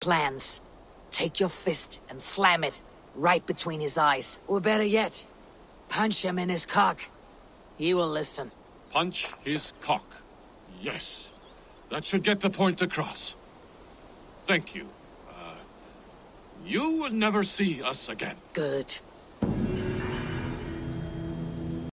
plans. Take your fist and slam it right between his eyes. Or better yet, punch him in his cock. He will listen. Punch his cock. Yes. That should get the point across. Thank you. You will never see us again. Good.